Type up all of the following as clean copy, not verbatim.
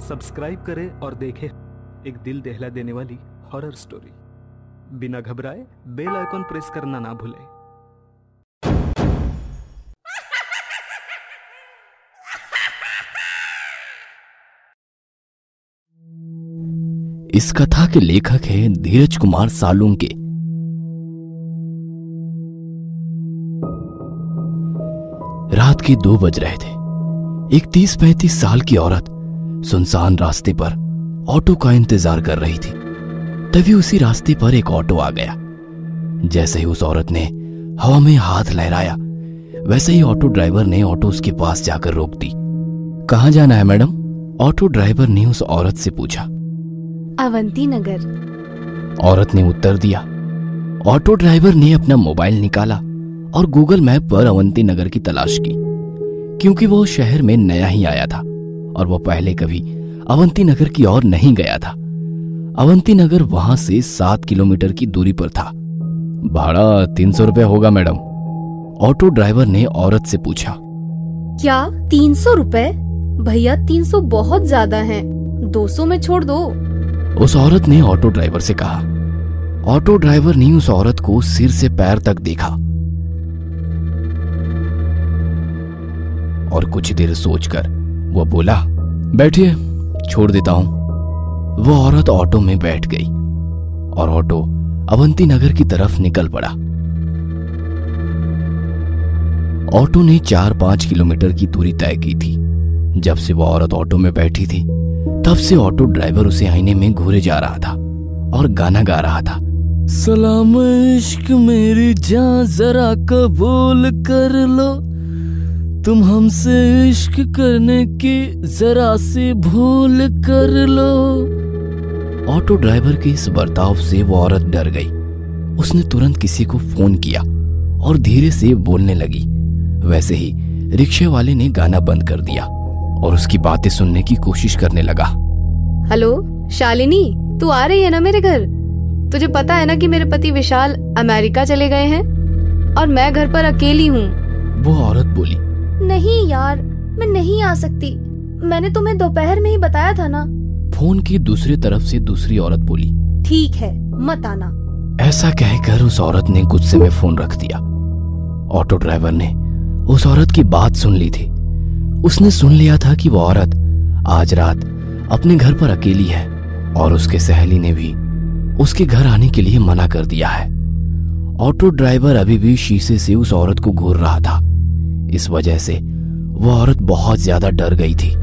Subscribe करें और देखें एक दिल दहला देने वाली हॉरर स्टोरी। बिना घबराए बेल आइकॉन प्रेस करना ना भूलें। इस कथा के लेखक हैं धीरज कुमार सालुंके। रात के 2 बज रहे थे। एक 30-35 साल की औरत सुनसान रास्ते पर ऑटो का इंतजार कर रही थी। तभी उसी रास्ते पर एक ऑटो आ गया। जैसे ही उस औरत ने हवा में हाथ लहराया, वैसे ही ऑटो ड्राइवर ने ऑटो उसके पास जाकर रोक दी। कहाँ जाना है मैडम? ऑटो ड्राइवर ने उस औरत से पूछा। अवंती नगर। औरत ने उत्तर दिया। ऑटो ड्राइवर ने अपना मोबाइल निकाला और गूगल मैप पर अवंती नगर की तलाश की, क्योंकि वो शहर में नया ही आया था और वो पहले कभी अवंती नगर की ओर नहीं गया था। अवंती नगर वहां से 7 किलोमीटर की दूरी पर था। भाड़ा 300 रुपये होगा मैडम, ऑटो ड्राइवर ने औरत से पूछा। क्या 300 रुपए? भैया 300 बहुत ज्यादा है, 200 में छोड़ दो। उस औरत ने ऑटो ड्राइवर से कहा। ऑटो ड्राइवर ने उस औरत को सिर से पैर तक देखा और कुछ देर सोचकर वो बोला, बैठिए, छोड़ देता हूं। वो औरत ऑटो में बैठ गई और ऑटो अवंती नगर की तरफ निकल पड़ा। ऑटो ने 4-5 किलोमीटर की दूरी तय की थी। जब से वो औरत ऑटो में बैठी थी, तब से ऑटो ड्राइवर उसे आईने में घूरे जा रहा था और गाना गा रहा था। सलाम इश्क मेरी जान जरा कबूल कर लो, तुम हमसे इश्क करने की जरा सी भूल कर लो। ऑटो ड्राइवर के इस बर्ताव से वो औरत डर गई। उसने तुरंत किसी को फोन किया और धीरे से बोलने लगी। वैसे ही रिक्शे वाले ने गाना बंद कर दिया और उसकी बातें सुनने की कोशिश करने लगा। हेलो शालिनी, तू आ रही है ना मेरे घर? तुझे पता है ना कि मेरे पति विशाल अमेरिका चले गए हैं और मैं घर पर अकेली हूँ। वो औरत बोली। नहीं यार, मैं नहीं आ सकती, मैंने तुम्हें दोपहर में ही बताया था ना। फोन की दूसरी तरफ से दूसरी औरत बोली। ठीक है, मत आना। ऐसा कहकर उस औरत ने गुस्से में फोन रख दिया। ऑटो ड्राइवर ने उस औरत की बात सुन ली थी। उसने सुन लिया था कि वो औरत आज रात अपने घर पर अकेली है और उसके सहेली ने भी उसके घर आने के लिए मना कर दिया है। ऑटो ड्राइवर अभी भी शीशे से उस औरत को घूर रहा था। इस वजह से वो औरत बहुत ज्यादा डर गई थी।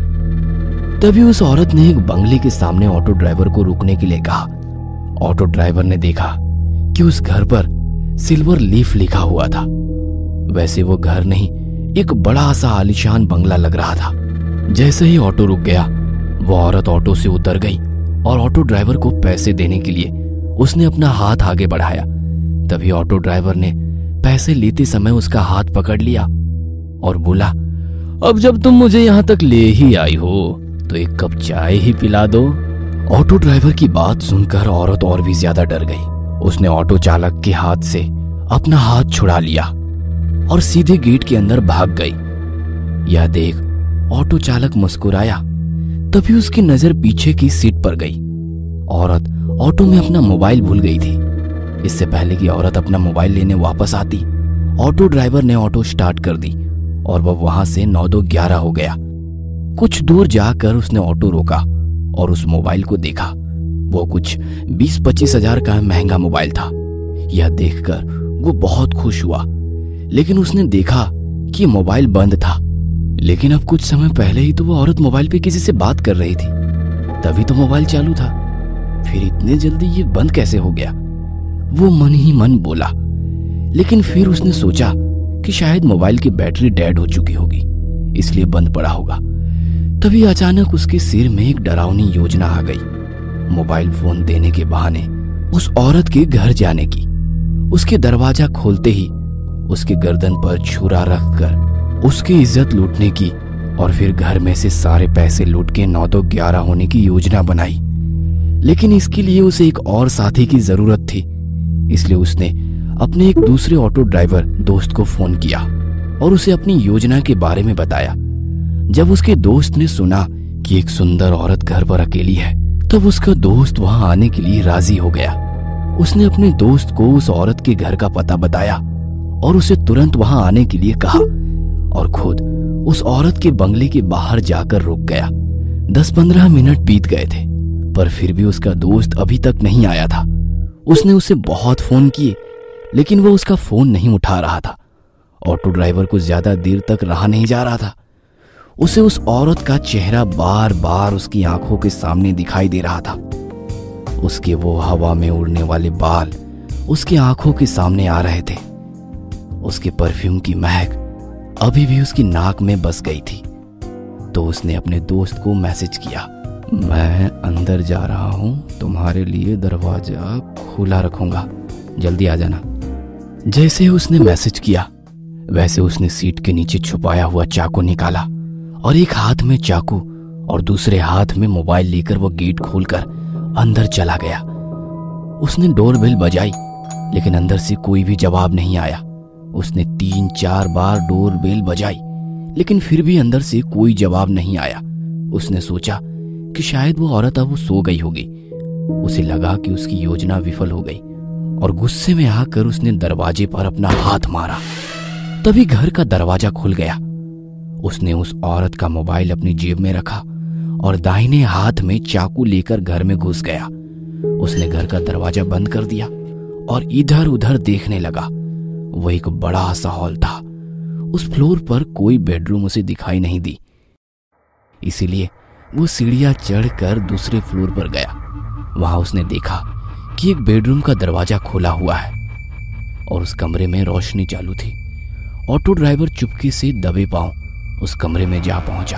तभी उस औरत ने एक बंगले के सामने ऑटो ड्राइवर को रुकने के लिए कहा। ऑटो ड्राइवर ने देखा कि उस घर पर सिल्वर लीफ लिखा हुआ था। वैसे वो घर नहीं, एक बड़ा सा आलीशान बंगला लग रहा था। जैसे ही ऑटो रुक गया, वो औरत ऑटो से उतर गई और ऑटो ड्राइवर को पैसे देने के लिए उसने अपना हाथ आगे बढ़ाया। तभी ऑटो ड्राइवर ने पैसे लेते समय उसका हाथ पकड़ लिया और बोला, अब जब तुम मुझे यहाँ तक ले ही आई हो तो एक कप चाय ही पिला दो। ऑटो ड्राइवर की बात सुनकर औरत और भी ज्यादा डर गई। उसने ऑटो चालक के हाथ से अपना हाथ छुड़ा लिया और सीधे गेट के अंदर भाग गई। यह देख ऑटो चालक मुस्कुराया। तभी उसकी नजर पीछे की सीट पर गई। औरत ऑटो में अपना मोबाइल भूल गई थी। इससे पहले कि औरत अपना मोबाइल लेने वापस आती, ऑटो ड्राइवर ने ऑटो स्टार्ट कर दी और वह वहां से 9-2-11 हो गया। कुछ दूर जाकर उसने ऑटो रोका और उस मोबाइल को देखा। वो कुछ 20-25 हजार का महंगा मोबाइल था। यह देखकर वो बहुत खुश हुआ, लेकिन उसने देखा कि मोबाइल बंद था। लेकिन अब कुछ समय पहले ही तो वो औरत मोबाइल पे किसी से बात कर रही थी, तभी तो मोबाइल चालू था। फिर इतने जल्दी ये बंद कैसे हो गया? वो मन ही मन बोला। लेकिन फिर उसने सोचा कि शायद मोबाइल की बैटरी डेड हो चुकी होगी, इसलिए बंद पड़ा होगा। तभी अचानक उसके सिर में एक डरावनी योजना आ गई। मोबाइल फोन देने के बहाने उस औरत के घर जाने की। उसके दरवाजा खोलते ही उसके गर्दन पर छुरा रखकर उसकी इज्जत लूटने की और फिर घर में से सारे पैसे लूट के 9-2-11 होने की योजना बनाई। लेकिन इसके लिए उसे एक और साथी की जरूरत थी, इसलिए उसने अपने एक दूसरे ऑटो ड्राइवर दोस्त को फोन किया और उसे अपनी योजना के बारे में बताया। जब उसके दोस्त ने सुना कि एक सुंदर औरत घर पर अकेली है, तब उसका दोस्त वहां आने के लिए राजी हो गया। उसने अपने दोस्त को उस औरत के घर का पता बताया और उसे तुरंत वहां आने के लिए कहा और खुद उस औरत के बंगले के बाहर जाकर रुक गया। 10-15 मिनट बीत गए थे, पर फिर भी उसका दोस्त अभी तक नहीं आया था। उसने उसे बहुत फोन किए, लेकिन वो उसका फोन नहीं उठा रहा था। ऑटो ड्राइवर को ज्यादा देर तक रहा नहीं जा रहा था। उसे उस औरत का चेहरा बार बार उसकी आंखों के सामने दिखाई दे रहा था। उसके वो हवा में उड़ने वाले बाल उसकी आंखों के सामने आ रहे थे। उसके परफ्यूम की महक अभी भी उसकी नाक में बस गई थी। तो उसने अपने दोस्त को मैसेज किया, मैं अंदर जा रहा हूं, तुम्हारे लिए दरवाजा खुला रखूंगा, जल्दी आ जाना। जैसे उसने मैसेज किया वैसे उसने सीट के नीचे छुपाया हुआ चाकू निकाला और एक हाथ में चाकू और दूसरे हाथ में मोबाइल लेकर वो गेट खोलकर अंदर चला गया। उसने डोरबेल बजाई, लेकिन अंदर से कोई भी जवाब नहीं आया। उसने 3-4 बार डोरबेल बजाई, लेकिन फिर भी अंदर से कोई जवाब नहीं आया। उसने सोचा कि शायद वो औरत अब सो गई होगी। उसे लगा कि उसकी योजना विफल हो गई और गुस्से में आकर उसने दरवाजे पर अपना हाथ मारा। तभी घर का दरवाजा खुल गया। उसने उस औरत का मोबाइल अपनी जेब में रखा और दाहिने हाथ में चाकू लेकर घर में घुस गया। उसने घर का दरवाजा बंद कर दिया और इधर उधर देखने लगा। वो एक बड़ा सा हॉल था। उस फ्लोर पर कोई बेडरूम उसे दिखाई नहीं दी, इसीलिए वो सीढ़ियां चढ़कर दूसरे फ्लोर पर गया। वहां उसने देखा कि एक बेडरूम का दरवाजा खुला हुआ है और उस कमरे में रोशनी चालू थी। ऑटो ड्राइवर चुपके से दबे पांव उस कमरे में जा पहुंचा।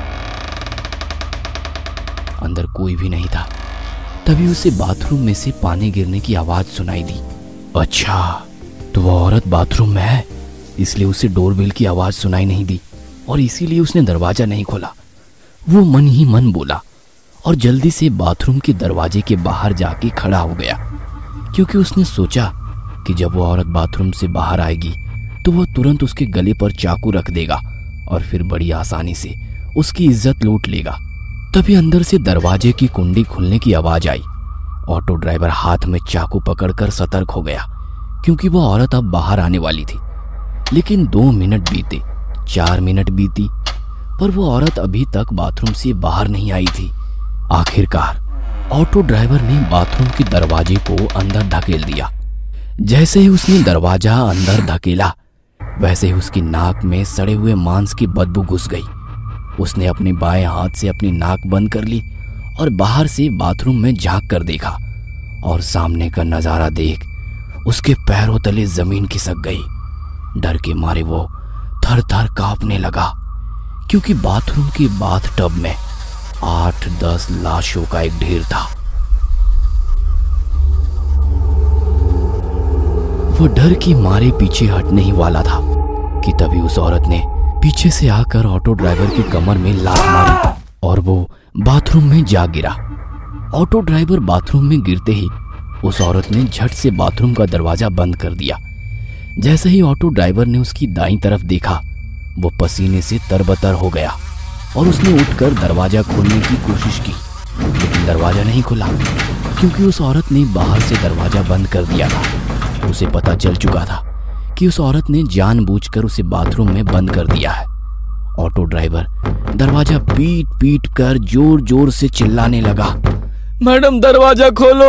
अंदर कोई भी नहीं था। तभी उसे बाथरूम में से पानी गिरने की आवाज सुनाई दी। अच्छा, तो वो औरत बाथरूम में है, इसलिए उसे डोरबेल की आवाज सुनाई नहीं दी और इसीलिए उसने दरवाजा नहीं खोला। वो मन ही मन बोला और जल्दी से बाथरूम के दरवाजे के बाहर जाके खड़ा हो गया, क्योंकि उसने सोचा कि जब वो औरत बाथरूम से बाहर आएगी तो वह तुरंत उसके गले पर चाकू रख देगा और फिर बड़ी आसानी से उसकी इज्जत लूट लेगा। तभी अंदर से दरवाजे की कुंडी खुलने की आवाज आई। ऑटो ड्राइवर हाथ में चाकू पकड़कर सतर्क हो गया, क्योंकि वह औरत अब बाहर आने वाली थी। लेकिन 2 मिनट बीते, 4 मिनट बीती, पर वो औरत अभी तक बाथरूम से बाहर नहीं आई थी। आखिरकार ऑटो ड्राइवर ने बाथरूम के दरवाजे को अंदर धकेल दिया। जैसे ही उसने दरवाजा अंदर धकेला, वैसे ही उसकी नाक में सड़े हुए मांस की बदबू घुस गई। उसने अपने बाएं हाथ से अपनी नाक बंद कर ली और बाहर से बाथरूम में झांक कर देखा और सामने का नजारा देख उसके पैरों तले जमीन खिसक गई। डर के मारे वो थर थर कांपने लगा, क्योंकि बाथरूम के बाथटब में 8-10 लाशों का एक ढेर था। वो डर की मारे पीछे हटने ही वाला था कि तभी उस औरत ने पीछे से आकर ऑटो ड्राइवर की कमर में लात मारी और वो बाथरूम में जा गिरा। ऑटो ड्राइवर बाथरूम में गिरते ही उस औरत ने झट से बाथरूम का दरवाजा बंद कर दिया। जैसे ही ऑटो ड्राइवर ने उसकी दाईं तरफ देखा, वो पसीने से तरबतर हो गया और उसने उठकर दरवाजा खोलने की कोशिश की, लेकिन दरवाजा नहीं खुला, क्योंकि उस औरत ने बाहर से दरवाजा बंद कर दिया था। उसे पता चल चुका था कि उस औरत ने जानबूझकर उसे बाथरूम में बंद कर दिया है। ऑटो ड्राइवर दरवाजा पीट पीट कर जोर जोर से चिल्लाने लगा, मैडम दरवाजा खोलो,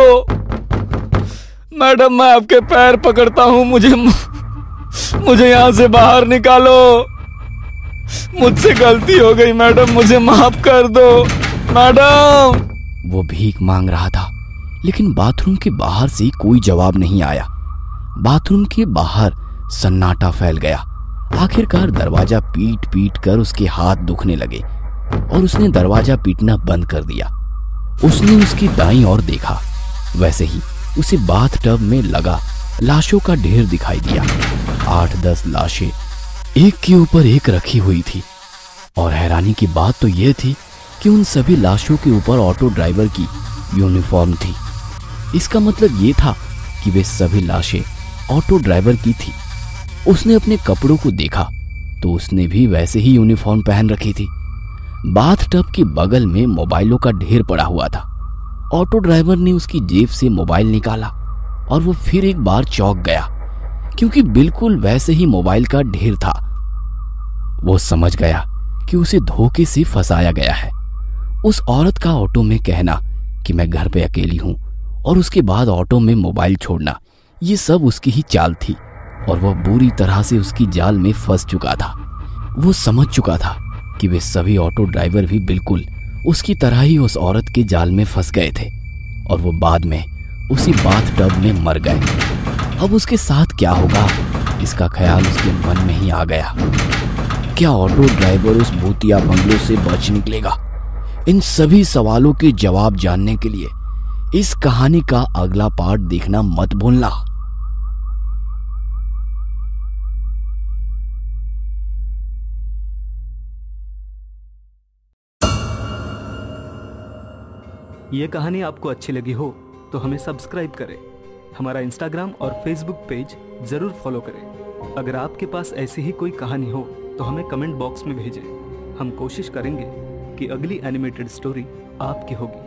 मैडम मैं आपके पैर पकड़ता हूं, मुझे यहां से बाहर निकालो, मुझसे गलती हो गई मैडम, मुझे माफ कर दो मैडम। वो भीख मांग रहा था, लेकिन बाथरूम के बाहर से कोई जवाब नहीं आया। बाथरूम के बाहर सन्नाटा फैल गया। आखिरकार दरवाजा पीट पीट कर उसके हाथ दुखने लगे और उसने दरवाजा पीटना बंद कर दिया। उसने उसकी दाईं ओर देखा, वैसे ही उसे बाथटब में लगा लाशों का ढेर दिखाई दिया। 8-10 लाशें एक के ऊपर एक रखी हुई थी और हैरानी की बात तो यह थी कि उन सभी लाशों के ऊपर ऑटो ड्राइवर की यूनिफॉर्म थी। इसका मतलब यह था कि वे सभी लाशें ऑटो ड्राइवर की थी। उसने अपने कपड़ों को देखा तो उसने भी वैसे ही यूनिफॉर्म पहन रखी थी। बाथटब के बगल में मोबाइलों का ढेर पड़ा हुआ था। ऑटो ड्राइवर ने उसकी जेब से मोबाइल निकाला और वो फिर एक बार चौंक गया, क्योंकि बिल्कुल वैसे ही मोबाइल का ढेर था। वो समझ गया कि उसे धोखे से फंसाया गया है। उस औरत का ऑटो में कहना कि मैं घर पे अकेली हूं और उसके बाद ऑटो में मोबाइल छोड़ना, ये सब उसकी ही चाल थी और वह बुरी तरह से उसकी जाल में फंस चुका था। वो समझ चुका था कि वे सभी ऑटो ड्राइवर भी बिल्कुल उसकी तरह ही उस औरत के जाल में फंस गए थे और वो बाद में उसी बाथटब में मर गए। अब उसके साथ क्या होगा, इसका ख्याल उसके मन में ही आ गया। क्या ऑटो ड्राइवर उस भूतिया बंगलों से बच निकलेगा? इन सभी सवालों के जवाब जानने के लिए इस कहानी का अगला पार्ट देखना मत भूलना। ये कहानी आपको अच्छी लगी हो तो हमें सब्सक्राइब करें, हमारा इंस्टाग्राम और फेसबुक पेज जरूर फॉलो करें। अगर आपके पास ऐसी ही कोई कहानी हो तो हमें कमेंट बॉक्स में भेजें। हम कोशिश करेंगे कि अगली एनिमेटेड स्टोरी आपकी होगी।